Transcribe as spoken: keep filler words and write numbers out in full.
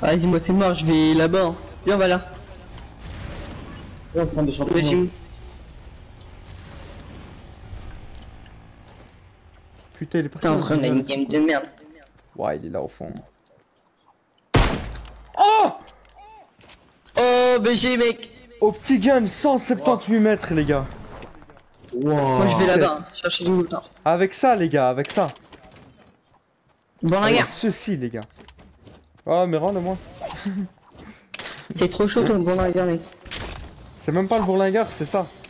Vas-y, moi c'est mort, je vais là-bas. Hein. Viens, on va là. On prend des Le champignons. gym. Putain, il est parti. Putain, en vrai, on a une game de merde. Ouais, il est là au fond. Oh! Oh, B G, mec. Au petit gun, cent soixante-dix-huit mètres, les gars. Wow. Moi, je vais là-bas, hein, chercher du loot. Hein. Avec ça, les gars, avec ça. Bon, la Avec guerre. ceci, les gars. Oh, mais rends-le-moi. C'est trop chaud, ton bon la guerre, mec. C'est même pas le bourlingueur, c'est ça.